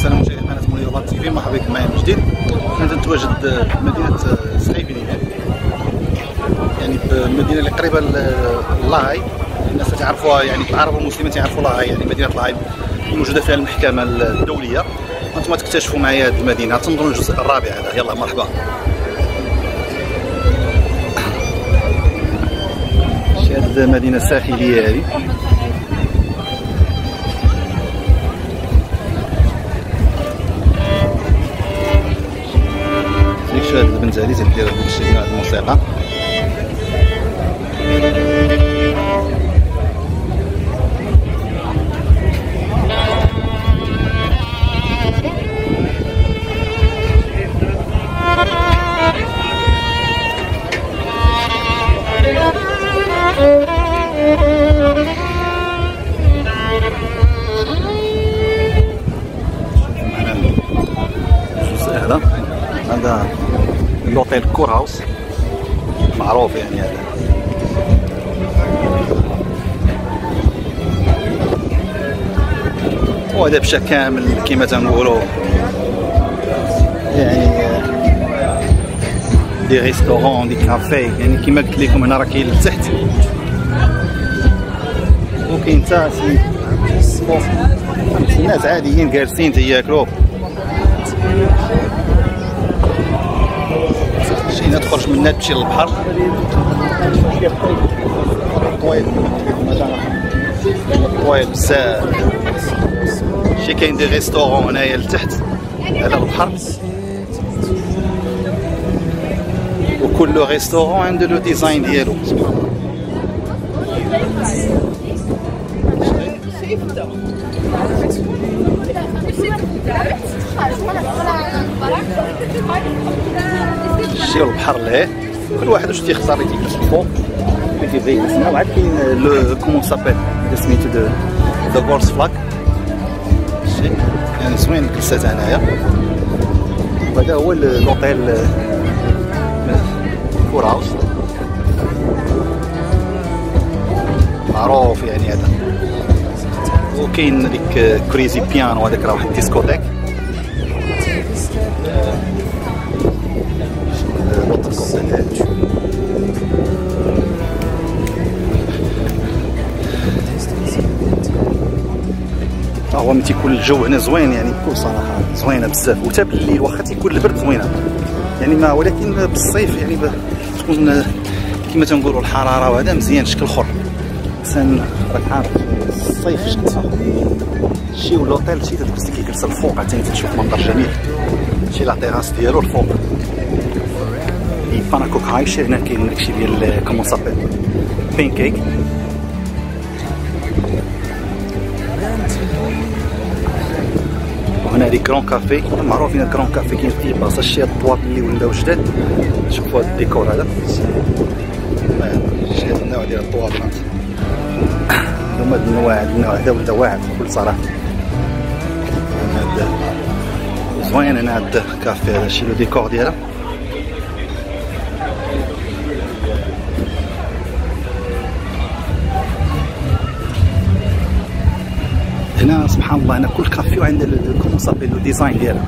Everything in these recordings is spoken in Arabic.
السلام مشاهدي قناه منير تي في، مرحبا بكم معايا من جديد. كنت نتواجد بمدينه سخيفينيغن، يعني المدينه اللي قريبه لاهاي. الناس تعرفوها، يعني العرب والمسلمين تعرفوا لاهاي، يعني مدينه لاهاي موجوده فيها المحكمه الدوليه. انتم تكتشفوا معايا هذه المدينه، تنظروا الجزء الرابع هذا. يلا مرحبا. هذه مدينه ساحليه هذه. هاد البنت هادي تدير داكشي ديال الموسيقى. الجزء هذا لوطيل كور هاوس معروف يعني. هذا وهذا بشا كامل كيما تنقولوا، يعني دي ريستورون دي كافي، يعني كيما قلت لكم هنا راه كاين لتحت وكاين حتى الناس عاديين جالسين تياكلوا. هنا تخرج من هنا تمشي للبحر. طويل بزاف. شي كاين دي ريستورون هنايا لتحت على البحر، وكل ريستورون عنده لو ديزاين ديالو. شتي البحر لهيه، كل واحد واش تيختار اللي تيجلس الفوق اللي تيبغي يجلس هنا. وعاد كاين لو كومون سابيل سميتو دو بورس فلاك. شتي يعني زوين الجلسات هنايا. وهذا هو لوطيل كور هاوس معروف يعني هذا. وكاين ديك كريزي بيانو، هذاك راه واحد الديسكوتيك. هو ملي تيكون الجو هنا زوين، يعني بكل صراحه زوينه بزاف، وتا بالليل واخا تيكون البرد زوينه يعني. ما ولكن بالصيف يعني تكون كما تنقولوا الحراره وهذا مزيان شكل اخر. انسان راك عارف الصيف شتي شي لوطيل شي تجلس كيجلس الفوق، عاوتاني تشوف منظر جميل. شي لا تيراس ديالو الفوق باناكوك هايش. هنا كاين داكشي ديال كومون سابيل بين كيك. وهنا لي كرون كافي معروفين. الكرون كافي كاين في بلاصه شي الطواب اللي ولاو جداد. شوفوا هذا الديكور هذا، شي هذا النوع ديال الطوابات. هما هاد النوع هذا ولا واعر بكل صراحه. هذا زوين هنا هاد الكافي هذا، شي لو ديكور ديالها. هنا سبحان الله هنا كل كافي وعنده كومون سابيل لو ديزاين ديالها.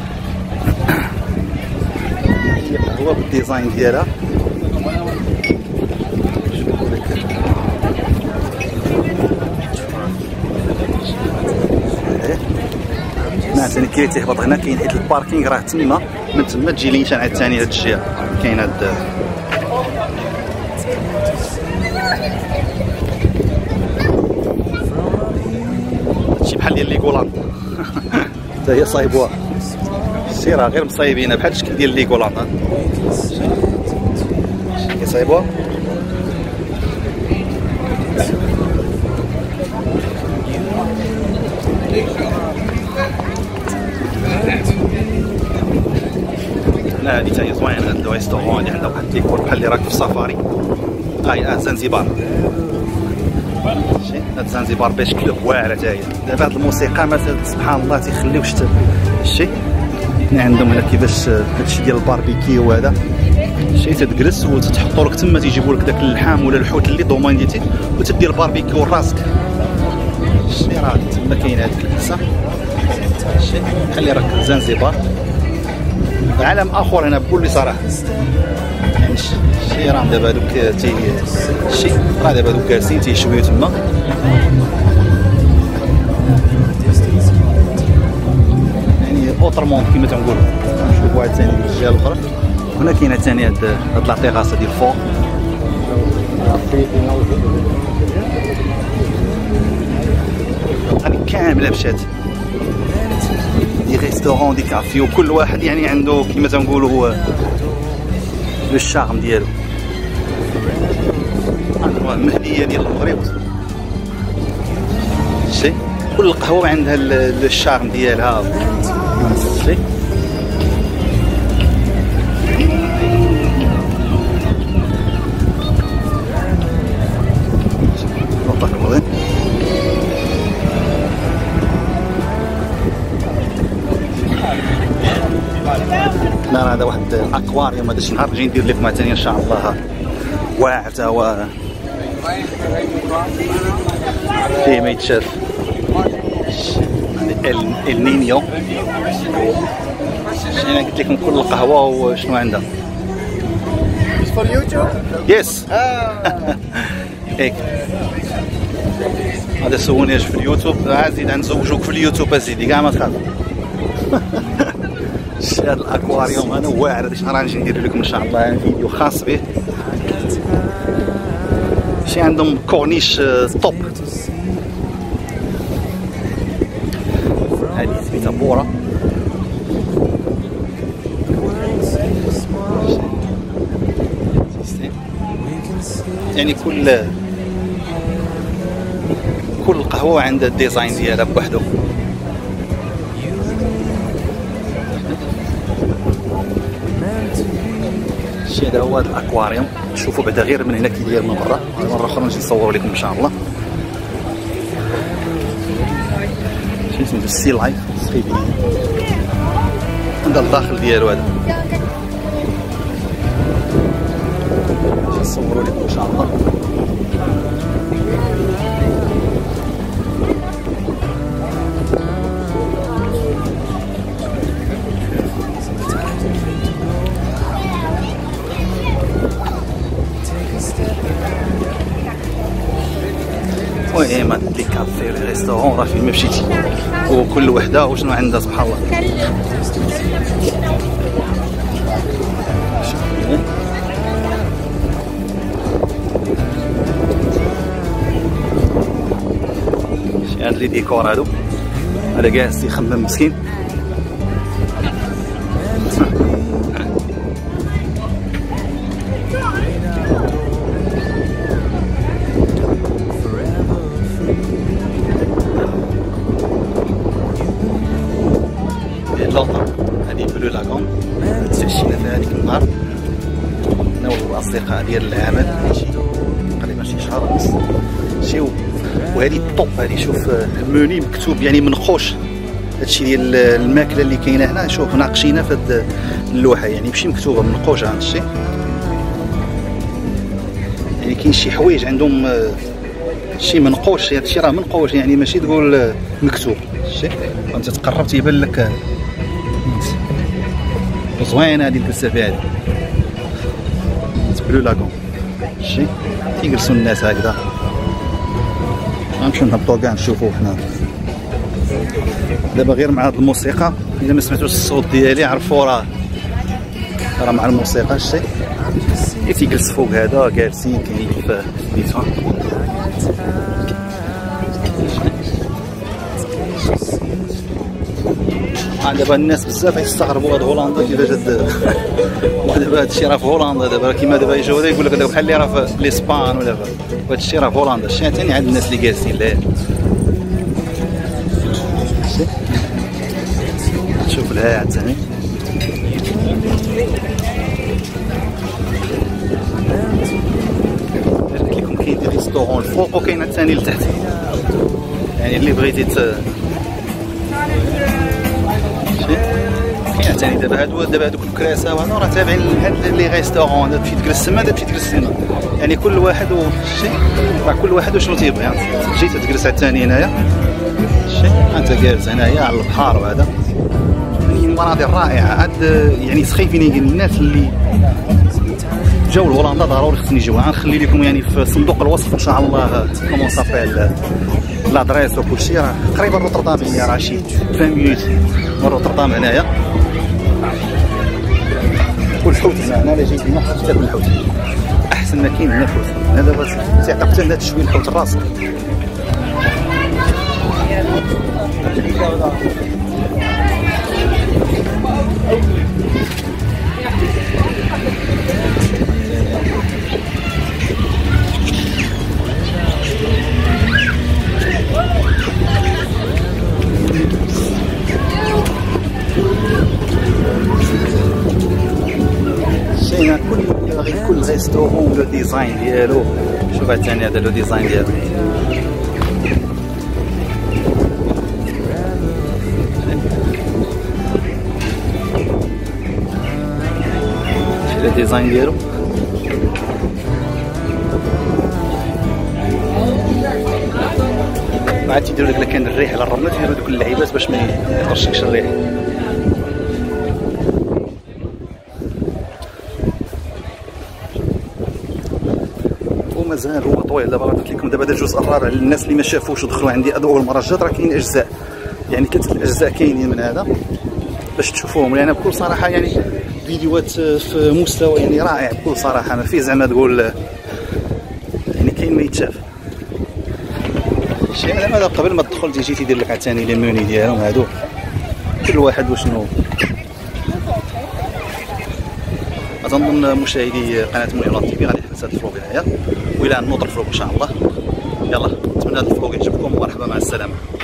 هي قهوه بالديزاين ديالها. هنا ثاني كي تهبط هنا كاين حيت الباركينغ راه تما، من تما تجي لينشان عاد ثاني هاد الجهه. كاين هاد بحال ديال ليغولاند. حتى هي صايبوها، شتي راه غير مصايبينها بحال الشكل ديال ليغولاند. كيصايبوها. لا هادي تا هي زوينه. هاد الريستورون اللي عندها واحد الديكور بحال اللي راك في سفاري. زنزبار. هاد زنزبار باش كلوب واعره تا هي. دابا هاد الموسيقى مثلا سبحان الله تيخليو شتي هنا عندهم هنا كيفاش هادشي ديال الباربيكيو وهذا. شتي تتجلس وتتحطوا لك تما، تيجيبوا لك داك اللحام ولا الحوت اللي دومانديتي وتدير الباربيكيو راسك. شتي راه تما كاين هاد الكنيسه. شتي خلي راك زنزبار عالم اخر هنا بكل صراحه. يعني شتي راه دابا دوك شتي راه دابا دوك جالسين تيشويو تما. يعني اوترمون كيما تنقولوا. نشوفوا واحد ثاني من الجهه الاخرى. هنا كاينه ثاني هاد لاطيغاس ديال فوق. هذه كامله مشات دي ريستورون دي كافي، وكل واحد يعني عنده كيما تنقولوا هو لو الشارم ديالو. هذا المهديه ديال المغرب. شتي كل قهوه عندها لو الشارم ديالها. شتي لا هذا واحد الاكواريوم. هذا شي نهار نجي ندير لكم ثاني ان شاء الله. واعر و فيه ما يتشاف. النينيو. انا قلت لكم كل القهوه وشنو عندها. فور يوتيوب يس. هيك هذا سونيج في اليوتيوب. زيد نزوجوك في اليوتيوب ازيدي كاع ما تخاف. هذا الاكواريوم هذا واعر. هذا شهر غنجي ندير لكم ان شاء الله فيديو خاص به. شي عندهم كورنيش طوب. هذه سميتها بورا. يعني كل قهوه عندها الديزاين ديالها بوحدو. شي هذا هو الاكواريوم. شوفوا بعدا غير من هنا كي داير من برا. مره اخرى نجي نصور لكم ان شاء الله. شي سميتو السي لايف سخيفينيان. هذا الداخل ديالو هذا. نجي نصوروا لكم ان شاء الله. المهم لي كافي لي ريستورون راه فين ما مشيتي وكل وحده وشنو عندها سبحان الله. شي هاد لي ديكور هادو. هذا جالس يخمم مسكين. هذه بلو لاغون تمشينا فيها هذيك النهار انا والاصدقاء ديال العمل. شي تقريبا شي شهر ونص. شي وهذه الطوب هذه شوف الموني مكتوب يعني منقوش. هادشي ديال الماكله اللي كاينه هنا شوف ناقشينها في هاد اللوحه يعني ماشي مكتوبه منقوشه. هذا الشيء يعني كاين شي حوايج عندهم شي منقوش. هذا الشيء راه منقوش يعني ماشي تقول مكتوب. شتي وانت تقرب تيبان لك زوينه هذه الفلسفه هذه. بلو لاغون. شتي تيجلسوا الناس هكذا. غنمشيو نهبطوا كاع نشوفوا حنا دابا غير مع هاد الموسيقى. الا ما سمعتوش الصوت ديالي عرفوا راه مع الموسيقى. شتي تيجلس فوق هذا جالسين كاين في سميتو. دابا الناس بزاف يستغربوا هاد هولندا كيفاش دابا هادشي راه في هولندا. دابا كيما دابا يجيو يقول لك بحال اللي راه في الاسبان ولا هادشي راه في هولندا. شتي ثاني عند الناس اللي جالسين لهيه. شوف لها ثاني. قلت لكم كاين دي ريستورون الفوق وكاين ثاني لتحت. يعني اللي بغيتي كاين ثاني دابا هادوك الكراسه وهذا راه تابعين لهاد لي ريستورون. تمشي تجلس تما تمشي تجلس هنا. يعني كل واحد وشي راه كل واحد وشنو تيبغي. جيت تجلس على الثاني هنايا انت جالس هنايا على البحر وهذا يعني مناظر رائعه. عاد يعني سخيفينينغ الناس اللي جاو لهولندا ضروري خصني يجيو. غنخلي لكم يعني في صندوق الوصف ان شاء الله كومون سابيل لادريس وكل شيء. راه قريبه روتردام، هي راه شي 20 مينوت من روتردام هنايا. والحوت هنا الا جيتي ما حتى تاكل الحوت، احسن ما كاين هنا الحوت. هذا باش تعطيك حتى هذا تشوي الحوت راسك. شينا كل ريستورون لو ديزاين ديالو. شوف ثاني هذا لو ديزاين ديالو. الديزاين ديالو عاد تيديروا لك كان الريح على الرمله، تيديروا دوك اللعيبات باش ما يرشكش الريح. ومازال هو طويل. دابا قلت لكم دابا هذا الجزء الرابع للناس اللي ما شافوش ودخلوا عندي اول مره جات. راه كاين اجزاء يعني 3 الاجزاء كاينين من هذا باش تشوفوهم. يعني بكل صراحه يعني فيديوهات في مستوى يعني رائع بكل صراحه، ما فيه زعما تقول يعني كاين ما يتشاف. شي على هذا قبل ما تدخل تيجي تيدير لك عاوتاني لي موني ديالهم هادو، كل واحد وشنو. اظن مشاهدي قناه مليون تي في غادي تحس هذا الفلوق هنايا، والى نوض الفلوق ان شاء الله. يلا نتمنى هذا الفلوق يعجبكم ومرحبا مع السلامه.